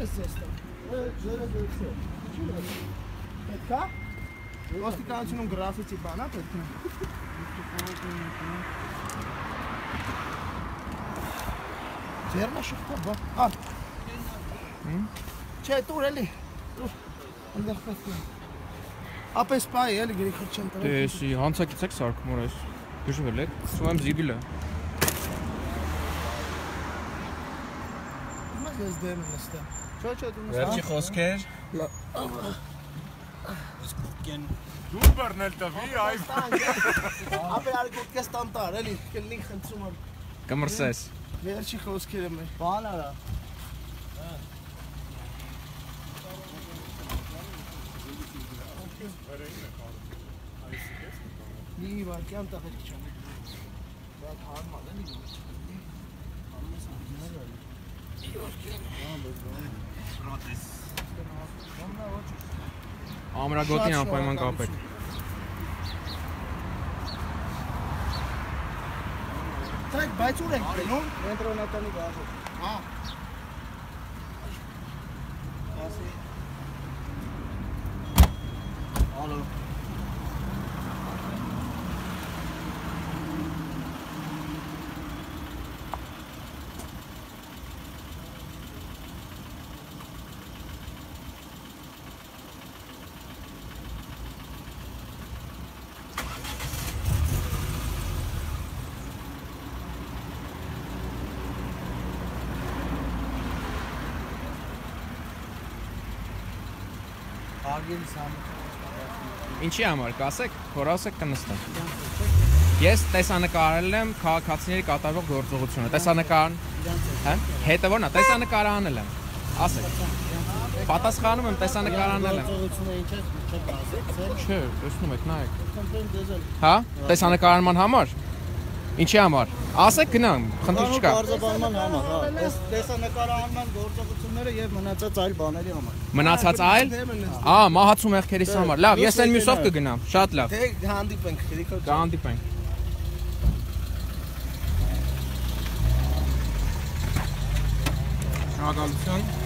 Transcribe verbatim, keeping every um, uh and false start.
ես զեստը։ Ջերը դուրսը։ Պետք է։ Ոստիկանությունում գրաֆիցի բան է պետք է։ Ձերնա շփթա բա։ Ա։ Չէ, դուր էլի։ Դուր։ Այնտեղ պետք է։ Ապես բայ էլի գրիխը չեմ տվել։ Դե էսի հանցակից եք սարքում որ այս։ Դժվել է, սուամ զիբիլը։ Ես դեմ եմ նստեմ։ Չէ, չէ, դու նստա։ Վերջի խոսքեր։ Դու բռնել տվի, այ։ Ապե արի կես տանտար, էլի, կլինի խնդրում եմ։ Կմրսես։ Վերջի խոսքերը մեր։ Բան արա։ Մի վարկյան տղեկ չեմ։ Դա հարմալ էլի։ Ամրագոտին անպայման կապեք։ Դեք, բայց ուր ենք գնում։ Կենտրոնատանի գազը։ Հա։ Ասի։ Ալո։ Ինչի համար կասեք, որ ասեք կնստեմ։ Ես տեսանկարել եմ քաղաքացիների կատարվող գործողությունը։ Տեսանկարան, հա? Հետը ո՞րն է, տեսանկարը անել եմ։ Ասեք։ Պատասխանում եմ, տեսանկարանել եմ։ Գործողությունը ինչ է, չեք ասեք, չէ, տեսնում եք, նայեք։ Կմպեն դեզել։ Հա? Տեսանկարանման համար։ Ինչի համար։ Ասեք գնամ, խնդիր չկա։ Կառուցաբանման համար, հա։ Տեսանկարանման գործողությունները եւ մնացած այլ բաների համար։ Մնացած այլ։ Ա, մահացու մեղքերիս համար։ Լավ, ես այն մյուսով կգնամ, շատ լավ։ Դե հանդիպենք, քրիկը։ Կհանդիպենք։ Շնորհակալություն։